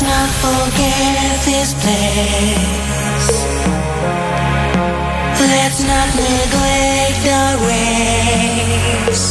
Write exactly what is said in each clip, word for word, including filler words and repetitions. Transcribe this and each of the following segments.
not forget this place. Let's not neglect the race.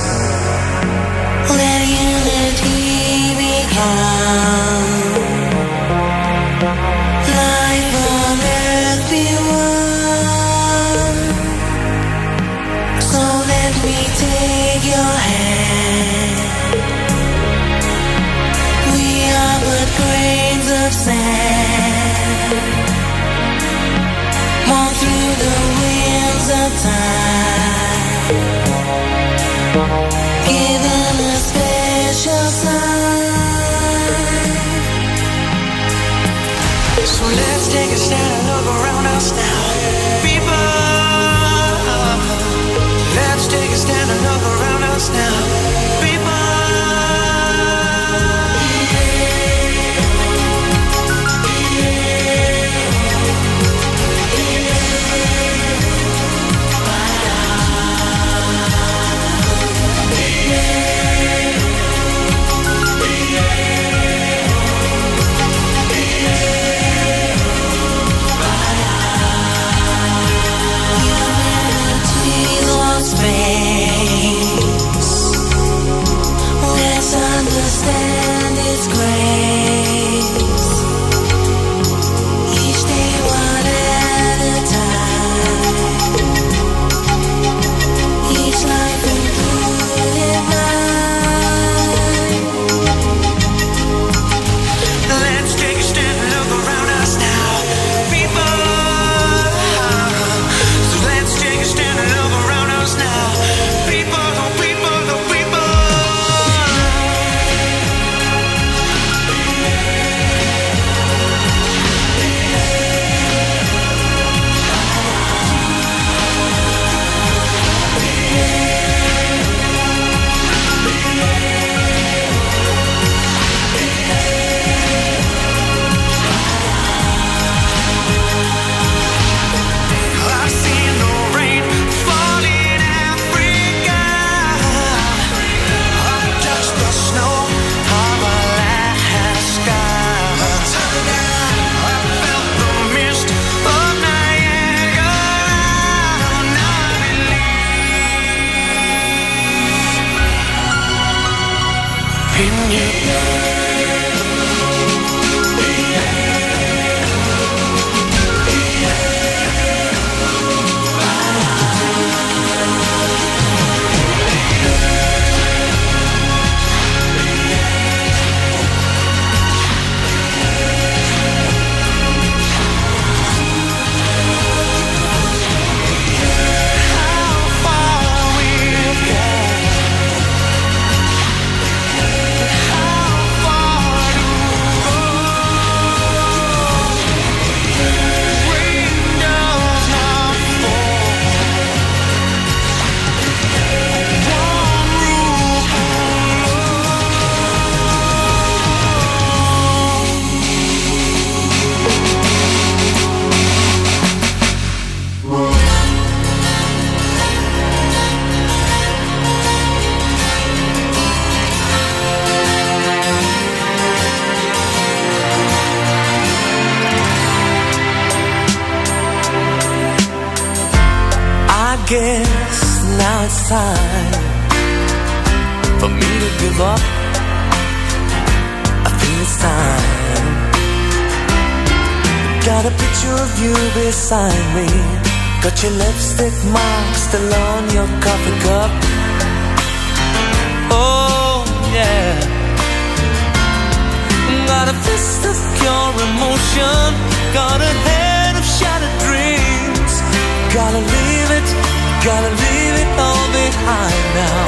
Let unity become life on earth be one. So let me take your hand. We are but grains of sand, born through the winds of time, given a special sign. So let's take a stand and look around us now, people. Let's take a stand and look around us now, people. Let's understand its grace. Each day one at a time, each life included mine. Let's take a stand and look around us now, people. So let's take a stand and look around us now, people. Guess now it's time for me to give up. I think it's time. Got a picture of you beside me. Got your lipstick mark still on your coffee cup. Oh yeah. Got a fist of pure emotion. Got a head of shattered dreams. Gotta leave it, gotta leave it all behind now.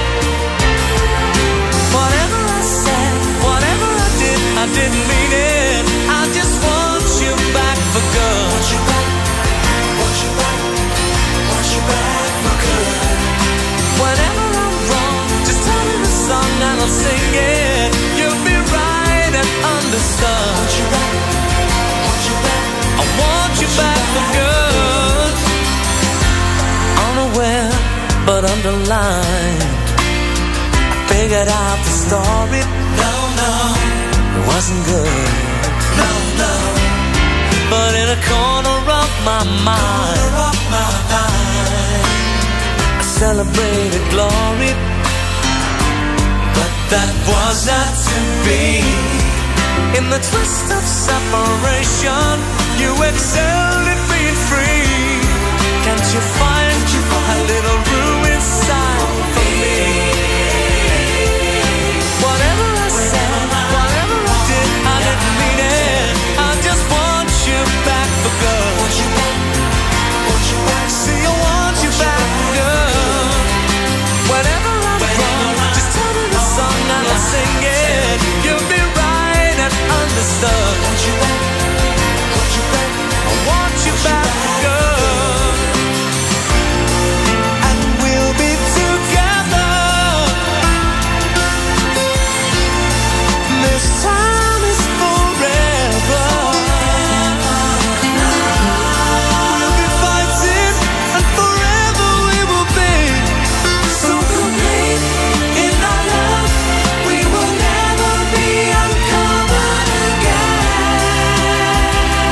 Whatever I said, whatever I did, I didn't mean it. I just want you back for good. Want you back, want you back, want you back for good. Whenever I'm wrong, just tell me the song and I'll sing it. You'll be right and understood. Want you back, want you back, I want you back for good. Unaware but underlined, I figured out the story. No, no, wasn't good. No, no. But in a corner of my mind, corner of my mind, I celebrated glory, but that was not to be. In the twist of separation, you excelled at being free. Can't you find, Can't you find a little room inside for me? Whatever I said, whatever I did, I didn't mean it. I just want you back for good. Want you back, want you back. See, I want you back for good. Whenever I'm wrong, just tell me the song and I'll sing it. You'll be right and understood. Want you back, want you back. I want you back for good. And we'll be together. This time is forever. We'll be fighting, and forever we will be so complete in our love. We will never be uncovered again.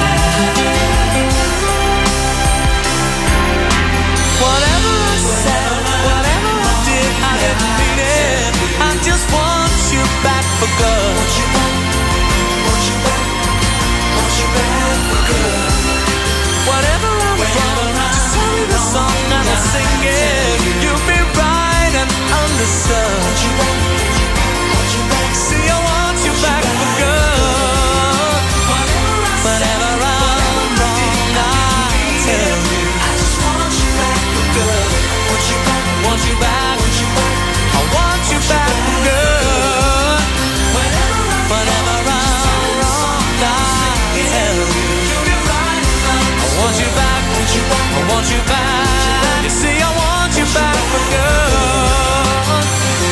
Whatever I said, whatever I did, I didn't mean it. I just want you back for good. Want you back, want you back, want you back for good. Whatever I'm wrong, just tell me the song and I'll sing it. You'll be right and understood. Want you back, want you back. See, I want you back for good. Whatever I'm wrong, I'll tell you. I just want you back for good. Want you back, want you back, want you back. I want you back for good. Whenever I'm wrong, I'll tell you. I want you back, I want you back. You see, I want you back for good.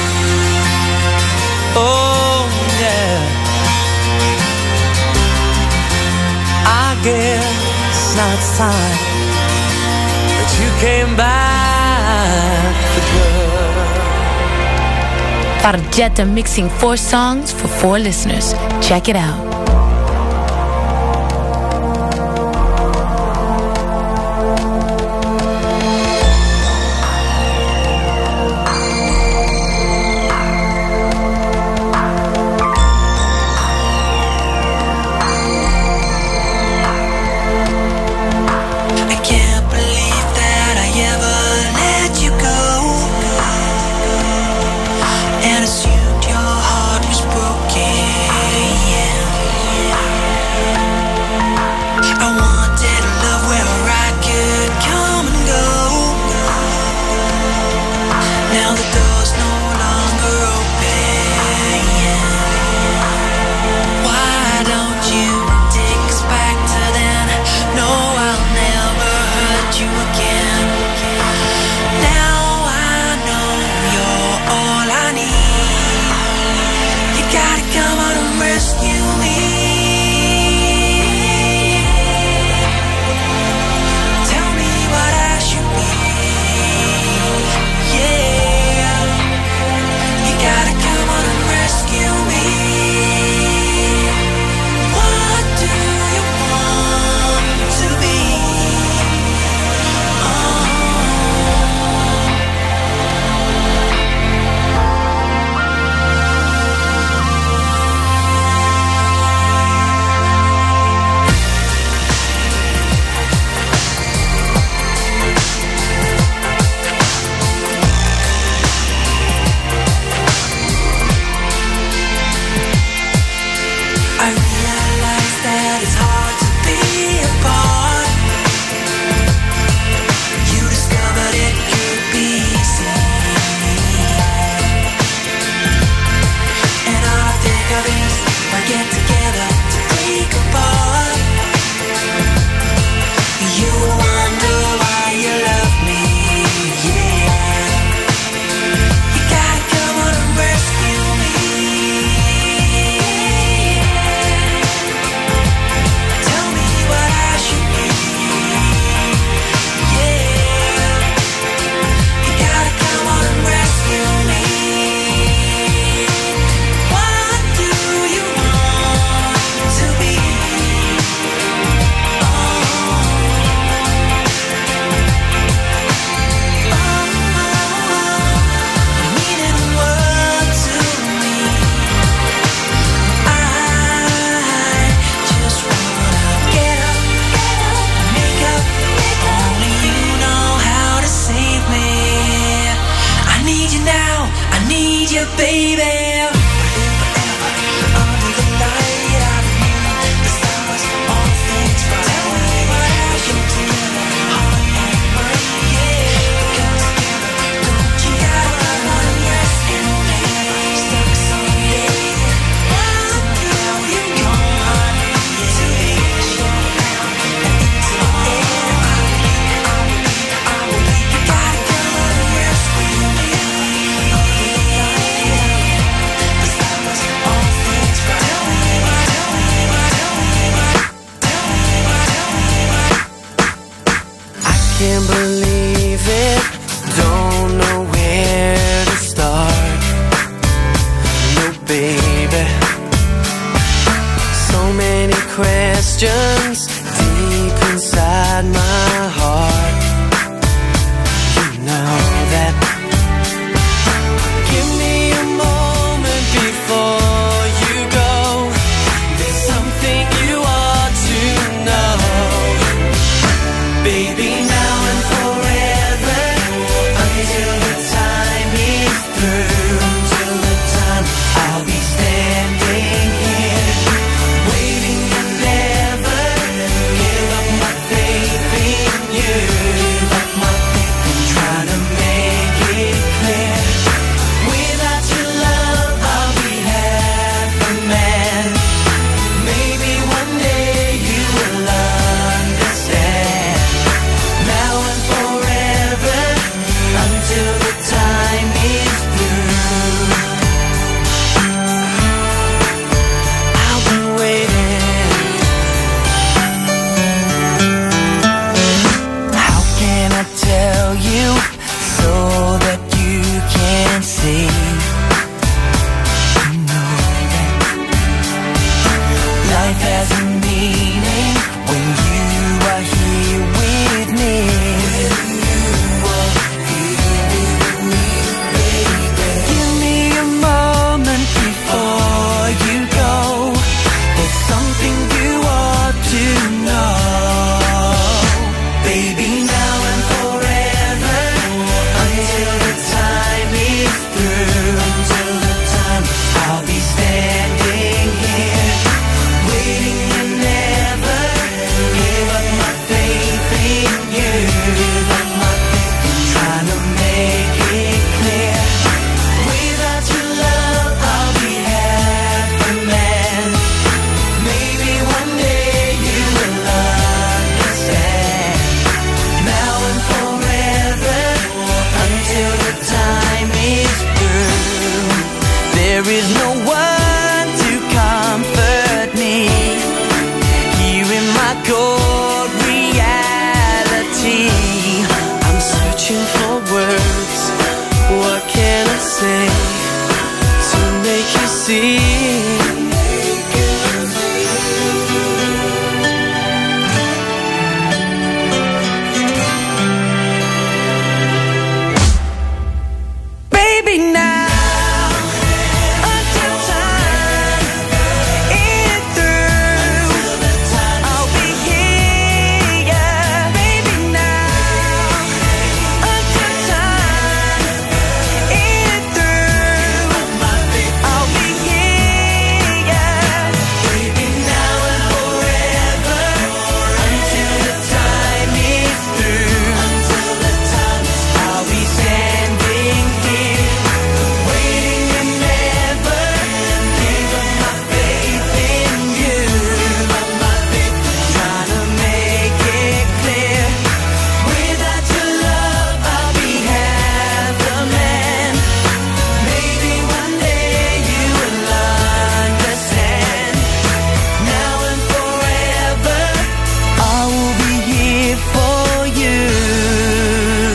Oh, yeah. I guess now it's time that you came back for good. Fargetta mixing four songs for four listeners. Check it out. I can't believe that I ever let you go and assumed your heart was broken. Yeah. need you, baby. Can't believe it, don't know where to start. No, baby, so many questions deep inside my heart. You know that. Give me a moment before you go. There's something you ought to know, baby.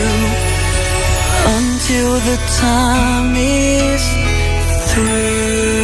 The time is through.